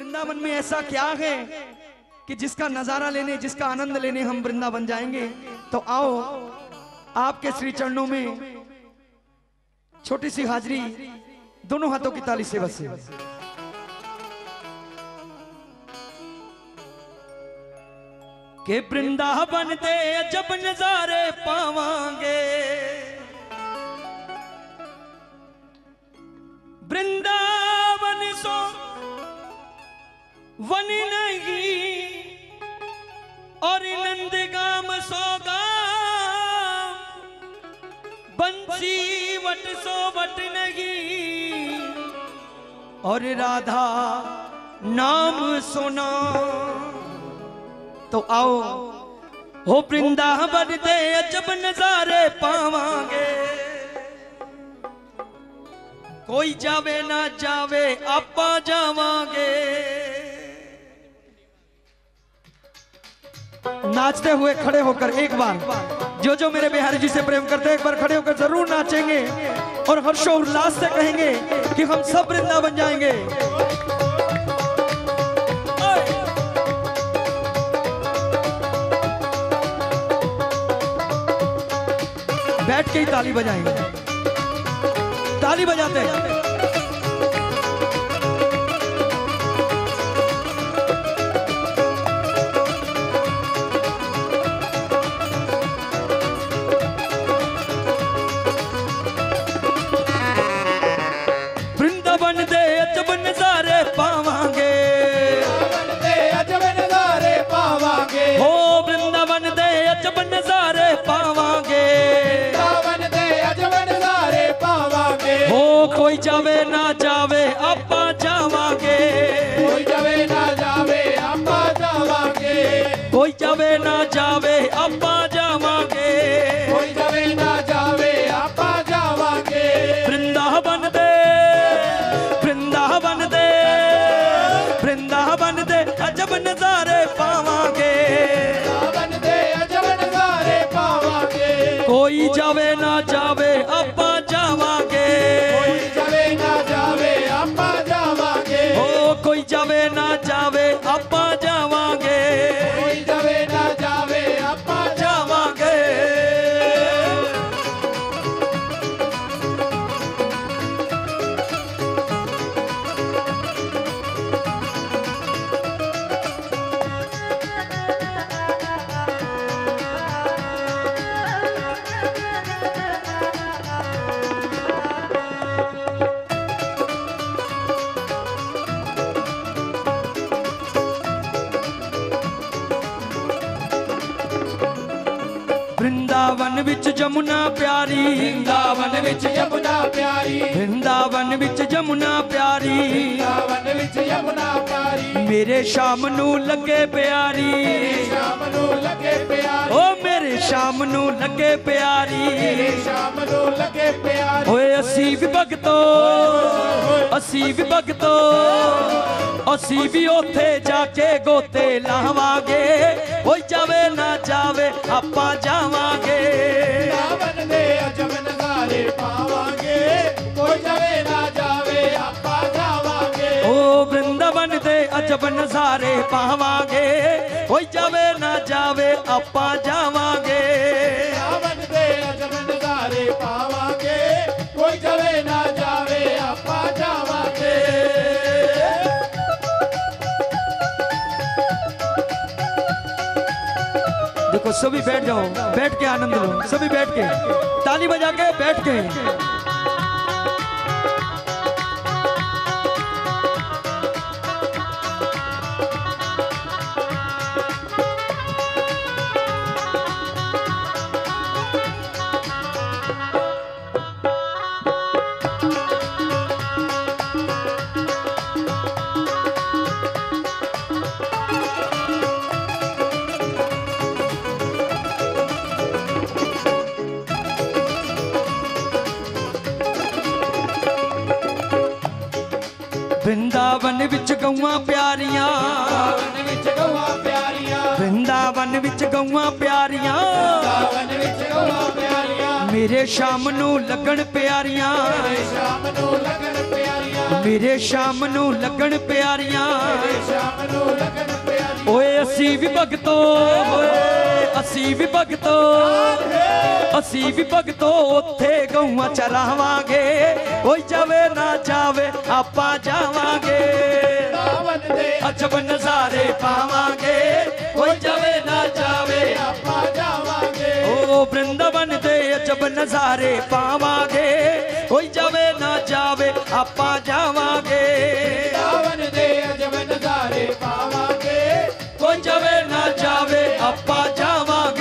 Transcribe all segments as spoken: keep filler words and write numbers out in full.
वृंदावन में ऐसा क्या है कि जिसका नजारा लेने, जिसका आनंद लेने हम वृंदावन जाएंगे। तो आओ आपके श्री चरणों में छोटी सी हाजिरी, दोनों हाथों की ताली से बसे। के वृंदावन दे जब नजारे पावांगे, वृंदावन सो वन नहीं और नंदगाम सो गाम, बंसी वट सो वट नहीं और राधा नाम सुना। तो आओ हो वृंदावन दे जब नजारे पावांगे, कोई जावे ना जावे आपा जावांगे। नाचते हुए खड़े होकर एक बार, जो जो मेरे बिहारी जी से प्रेम करते हैं एक बार खड़े होकर जरूर नाचेंगे और हर्षोल्लास से कहेंगे कि हम सब वृंदावन जाएंगे। बैठ के ही ताली बजाएंगे, ताली बजाते हैं। वृंदावन दे अजब नजारे पावांगे, हो वृंदावन दे अजब नजारे पावांगे, हो कोई जावे ना जावे आपा जावांगे, कोई जावे ना जावे आपा जावांगे, कोई जावे ना जावे आपा जावांगे, कोई जावे ना जावे आपा जावांगे। वृंदावन दे वृंदावन दे वृंदावन दे अजब नजारे पावांगे, वृंदावन दे अजब नजारे पावांगे, कोई जावे ना जावे आपा जावांगे, कोई जावे ना जावे आपा जावांगे, हो कोई जावे ना जावे आपा जावांगे, कोई जावे ना जावे आपा जावांगे। वृंदावन विच जमुना प्यारी, वृंदावन विच यमुना प्यारी, वृंदावन विच जमुना प्यारी, वृंदावन विच यमुना प्यारी, मेरे शाम नू लगे प्यारी, शाम नू लगे प्यारी, ओ मेरे शाम नू लगे प्यारी, शाम नू लगे प्यारी। ओए असी भी भगतो, असी भी भगतो, असी भी ओथे जाके गोते लावांगे, कोई जावे ना जावे आपा जावांगे। वृंदावन दे अजब नजारे पावांगे, कोई जावे ना जावे आपा जावांगे, ओ वृंदावन दे अजब नजारे पावांगे, कोई जावे ना जावे आपा जावांगे। वृंदावन दे अजब नजारे पावांगे, कोई जावे ना जावे आपा जावांगे। देखो सभी बैठ जाओ, बैठ के आनंद लो, सभी बैठ के ताली बजा के बैठ के। वृंदावन विच गौआं प्यारियां, वृंदावन विच गौआं प्यारियां, वृंदावन विच गौआं प्यारियां, वृंदावन विच गौआं प्यारियां, मेरे शाम नू लगन प्यारियां, मेरे शाम नू लगन प्यारियां, मेरे शाम नू लगन प्यारियां, मेरे ਸ਼ਾਮ ਨੂੰ ਲਗਨ ਪਿਆਰੀ ਓਏ ਅਸੀਂ ਵੀ ਭਗਤੋ ਓਏ ਅਸੀਂ ਵੀ ਭਗਤੋ ਅਸੀਂ ਵੀ ਭਗਤੋ ਉੱਥੇ ਗਊਆਂ ਚਰਾਵਾਂਗੇ ਓਏ ਜਾਵੇ ਨਾ ਜਾਵੇ ਆਪਾਂ ਜਾਵਾਂਗੇ ਸਾਵਨ ਦੇ ਅਜਬ ਨਜ਼ਾਰੇ ਪਾਵਾਂਗੇ ਓਏ ਜਾਵੇ ਨਾ ਜਾਵੇ ਆਪਾਂ ਜਾਵਾਂਗੇ ਓ ਬ੍ਰਿੰਦਾਵਨ ਦੇ ਅਜਬ ਨਜ਼ਾਰੇ ਪਾਵਾਂਗੇ ਓਏ ਜਾਵੇ ਨਾ ਜਾਵੇ ਆਪਾਂ ਜਾਵਾਂਗੇ ਸਾਵਨ ਦੇ ਅਜਬ ਨਜ਼ਾਰੇ ਪਾਵਾਂਗੇ ਕੋਈ ਜਾਵੇ ਨਾ ਜਾਵੇ ਆਪਾਂ ਜਾਵਾਂਗੇ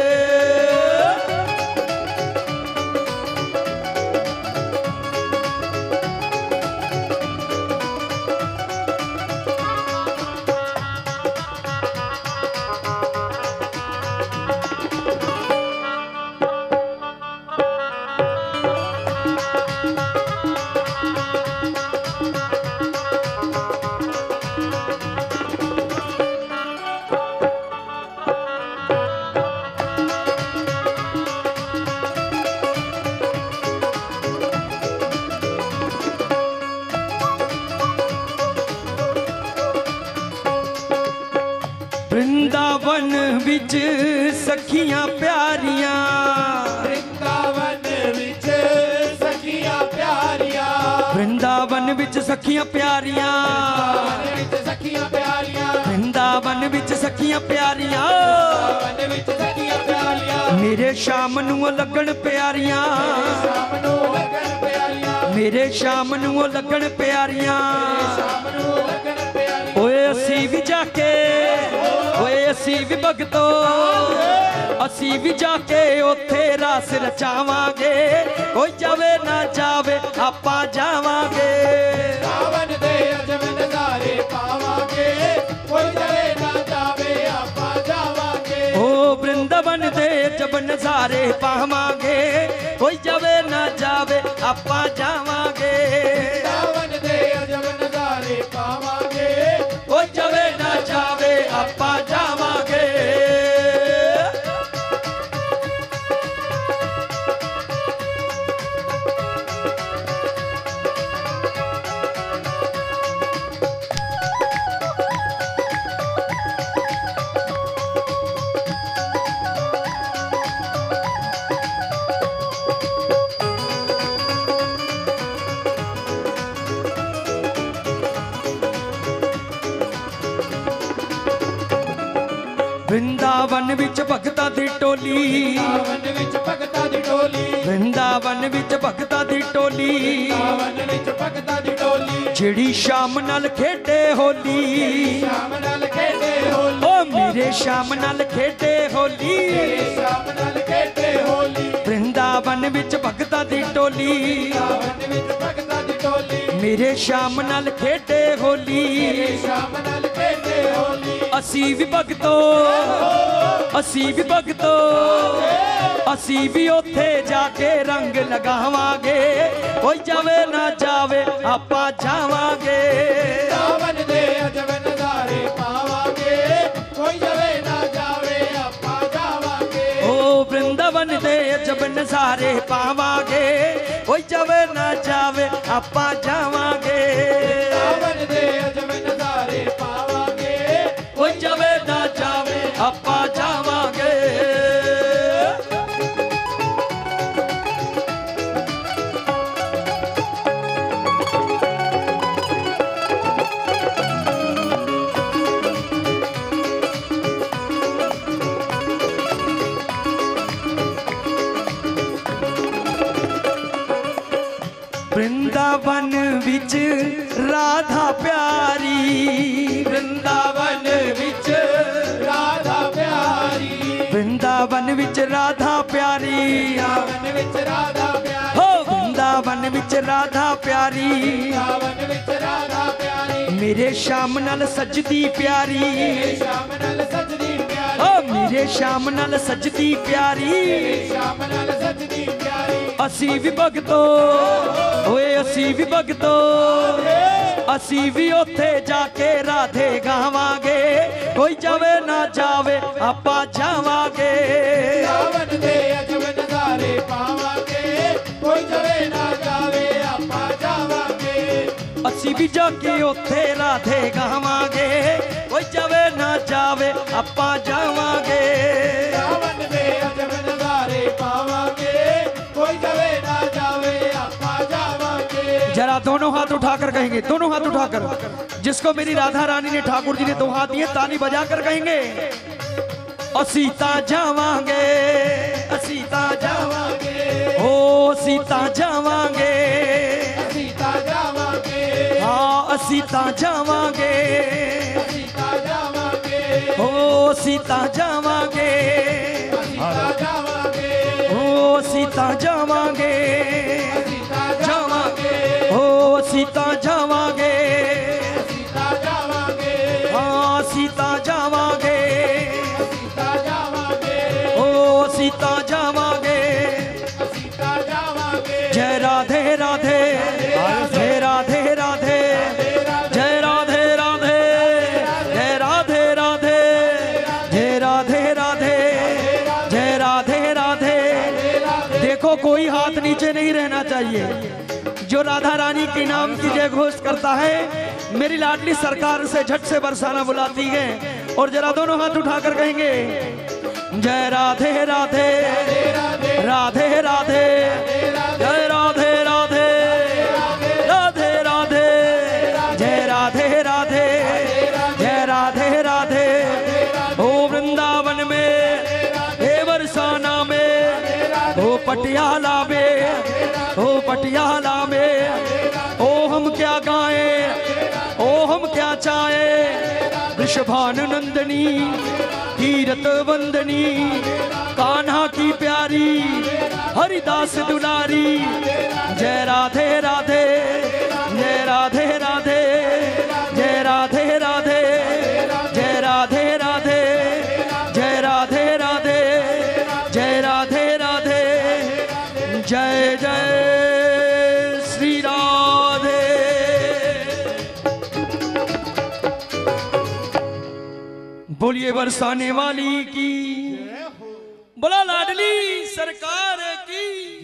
ਵਰਿੰਦਾਵਨ ਵਿੱਚ ਸਖੀਆਂ ਪਿਆਰੀਆਂ ਵਰਿੰਦਾਵਨ ਵਿੱਚ ਸਖੀਆਂ ਪਿਆਰੀਆਂ ਵਰਿੰਦਾਵਨ ਵਿੱਚ ਸਖੀਆਂ ਪਿਆਰੀਆਂ ਵਰਿੰਦਾਵਨ ਵਿੱਚ ਸਖੀਆਂ ਪਿਆਰੀਆਂ ਵਰਿੰਦਾਵਨ ਵਿੱਚ ਸਖੀਆਂ ਪਿਆਰੀਆਂ ਵਰਿੰਦਾਵਨ ਵਿੱਚ ਸਖੀਆਂ ਪਿਆਰੀਆਂ ਮੇਰੇ ਸ਼ਾਮ ਨੂੰ ਲੱਗਣ ਪਿਆਰੀਆਂ ਸ਼ਾਮ ਨੂੰ ਲੱਗਣ ਪਿਆਰੀਆਂ ਮੇਰੇ ਸ਼ਾਮ ਨੂੰ ਲੱਗਣ ਪਿਆਰੀਆਂ ਸ਼ਾਮ ਨੂੰ ਲੱਗਣ ਪਿਆਰੀਆਂ ਓਏ ਅਸੀਂ ਵੀ ਜਾ ਕੇ ਓਏ ਅਸੀਂ ਵੀ ਭਗਤੋ ਅਸੀਂ ਵੀ ਜਾ ਕੇ ਉੱਥੇ ਰਸ ਰਚਾਵਾਂਗੇ ਓਏ ਜਾਵੇ ਨਾ ਜਾਵੇ ਆਪਾਂ ਜਾਵਾਂਗੇ ਸਾਵਨ ਦੇ ਅਜਬ ਨਜ਼ਾਰੇ ਪਾਵਾਂਗੇ ਕੋਈ ਜਾਵੇ ਨਾ ਜਾਵੇ ਆਪਾਂ ਜਾਵਾਂਗੇ ਓ ਬ੍ਰਿੰਦਾਵਨ ਦੇ ਅਜਬ ਨਜ਼ਾਰੇ ਪਾਵਾਂਗੇ ਓਏ ਜਾਵੇ ਨਾ ਜਾਵੇ ਆਪਾਂ ਜਾਵਾਂਗੇ ਸਾਵਨ ਦੇ ਅਜਬ ਨਜ਼ਾਰੇ ਪਾਵਾਂਗੇ ਓਏ ਜਾਵੇ ਨਾ ਜਾਵੇ ਆਪਾਂ ਜਾਵਾਂਗੇ ਵਰਿੰਦਾਵਨ ਵਿੱਚ ਭਗਤਾਂ ਦੀ ਟੋਲੀ ਸਾਵਨ ਵਿੱਚ ਭਗਤਾਂ ਦੀ ਟੋਲੀ ਵਰਿੰਦਾਵਨ ਵਿੱਚ ਭਗਤਾਂ ਦੀ ਟੋਲੀ ਸਾਵਨ ਵਿੱਚ ਭਗਤਾਂ ਦੀ ਟੋਲੀ ਜਿਹੜੀ ਸ਼ਾਮ ਨਾਲ ਖੇਡੇ ਹੋਲੀ ਸ਼ਾਮ ਨਾਲ ਖੇਡੇ ਹੋਲੀ ਓ ਮੇਰੇ ਸ਼ਾਮ ਨਾਲ ਖੇਡੇ ਹੋਲੀ ਸ਼ਾਮ ਨਾਲ ਖੇਡੇ ਹੋਲੀ ਵਰਿੰਦਾਵਨ ਵਿੱਚ ਭਗਤਾਂ ਦੀ ਟੋਲੀ ਸਾਵਨ ਵਿੱਚ ਭਗਤਾਂ ਦੀ ਟੋਲੀ ਮੇਰੇ ਸ਼ਾਮ ਨਾਲ ਖੇਡੇ ਹੋਲੀ ਸ਼ਾਮ ਨਾਲ ਖੇਡੇ ਹੋਲੀ ਅਸੀਂ ਵੀ ਭਗਤੋ ਅਸੀਂ ਵੀ ਭਗਤੋ ਅਸੀਂ ਵੀ ਉੱਥੇ ਜਾ ਕੇ ਰੰਗ ਲਗਾਵਾਂਗੇ ਕੋਈ ਜਾਵੇ ਨਾ ਜਾਵੇ ਆਪਾਂ ਜਾਵਾਂਗੇ ਸਾਵਨ ਦੇ ਅਜਬ ਨਜ਼ਾਰੇ ਪਾਵਾਂਗੇ ਕੋਈ ਜਾਵੇ ਨਾ ਜਾਵੇ ਆਪਾਂ ਜਾਵਾਂਗੇ ਓ ਬ੍ਰਿੰਦਾਵਨ ਦੇ ਅਜਬ ਨਜ਼ਾਰੇ ਪਾਵਾਂਗੇ ਕੋਈ ਜਾਵੇ ਨਾ ਜਾਵੇ ਆਪਾਂ ਜਾਵਾਂਗੇ ਸਾਵਨ ਦੇ ਅਜਬ ਨਜ਼ਾਰੇ ਪਾਵਾਂਗੇ ਕੋਈ ਜਾਵੇ ਨਾ ਜਾਵੇ ਆਪਾਂ ਜਾਵਾਂਗੇ ਵਰਿੰਦਾਵਨ ਵਿੱਚ ਰਾਧਾ ਪਿਆਰੀ ਵਰਿੰਦਾਵਨ ਵਿੱਚ ਰਾਧਾ ਪਿਆਰੀ ਵਰਿੰਦਾਵਨ ਵਿੱਚ ਰਾਧਾ ਪਿਆਰੀ ਸਾਵਨ ਵਿੱਚ ਰਾਧਾ ਪਿਆਰੀ ਹੋ ਵਰਿੰਦਾਵਨ ਵਿੱਚ ਰਾਧਾ ਪਿਆਰੀ ਸਾਵਨ ਵਿੱਚ ਰਾਧਾ ਪਿਆਰੀ ਮੇਰੇ ਸ਼ਾਮ ਨਾਲ ਸਜਦੀ ਪਿਆਰੀ ਸ਼ਾਮ ਨਾਲ ਸਜਦੀ ਪਿਆਰੀ ਓ ਮੇਰੇ ਸ਼ਾਮ ਨਾਲ ਸਜਦੀ ਪਿਆਰੀ ਸ਼ਾਮ ਨਾਲ ਸਜਦੀ ਪਿਆਰੀ ਅਸੀਂ ਵੀ ਭਗਤੋ ਓਏ ਅਸੀਂ ਵੀ ਭਗਤੋ ਅਸੀਂ ਵੀ ਉੱਥੇ ਜਾ ਕੇ ਰਾਧੇ ਗਾਵਾਂਗੇ ਕੋਈ ਜਾਵੇ ਨਾ ਜਾਵੇ ਆਪਾਂ ਜਾਵਾਂਗੇ ਸਾਵਨ ਦੇ ਅਜਬ ਨਜ਼ਾਰੇ ਪਾਵਾਂਗੇ ਕੋਈ ਜਾਵੇ ਨਾ ਜਾਵੇ ਆਪਾਂ ਜਾਵਾਂਗੇ ਅਸੀਂ ਵੀ ਜਾ ਕੇ ਉੱਥੇ ਰਾਧੇ ਗਾਵਾਂਗੇ ਆਪਾਂ ਜਾਵਾਂਗੇ ਸਾਵਨ ਦੇ ਅਜਬ ਨਜ਼ਾਰੇ ਪਾਵਾਂਗੇ ਕੋਈ ਜਾਵੇ ਨਾ ਜਾਵੇ ਆਪਾਂ ਜਾਵਾਂਗੇ जरा दोनों हाथ उठाकर कहेंगे, दोनों हाथ उठाकर, जिसको मेरी राधा रानी ने ठाकुर जी ने दो हाथ दिए ताली बजाकर कहेंगे असीता जावांगे असीता जावांगे ओ सीता जावांगे सीता जावांगे हाँ असीता जावांगे सीता जावांगे ओ सीता जावांगे सीता जावांगे ओ सीता जावांगे सीता जावांगे ओ सीता जावांगे सीता जावांगे हाँ सीता जावांगे सीता जावांगे ओ सीता जावांगे सीता जावांगे जय राधे राधे जय राधे राधे जय राधे राधे जय राधे राधे जय राधे राधे जय राधे राधे। देखो कोई हाथ नीचे नहीं रहना चाहिए। जो राधा रानी के नाम की जय घोष करता है मेरी लाडली सरकार से झट से बरसाना बुलाती है। और जरा दोनों हाथ उठाकर कहेंगे जय राधे राधे राधे राधे जय राधे राधे राधे राधे जय राधे राधे जय राधे राधे। ओ वृंदावन में हे बरसाना में ओ पटियाला में ओ पटियाला में ओ हम क्या गाएं ओ हम क्या चाहें वृषभानुनंदनी कीरत वंदनी कान्हा की प्यारी हरिदास दुलारी जय राधे राधे जय राधे राधे जय राधे राधे जय राधे राधे जय राधे राधे जय राधे राधे जय जय श्री राधे। बोलिए बरसाने वाली की, बोला लाडली सरकार की।